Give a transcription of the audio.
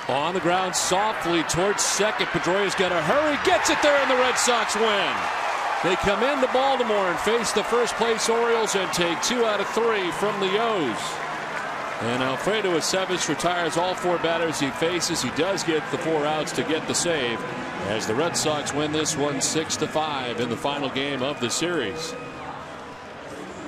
On the ground softly towards second. Pedroia's got to hurry. Gets it there, and the Red Sox win. They come into Baltimore and face the first place Orioles and take 2 out of 3 from the O's. And Alfredo Aceves retires all 4 batters he faces. He does get the 4 outs to get the save as the Red Sox win this one 6-5 in the final game of the series.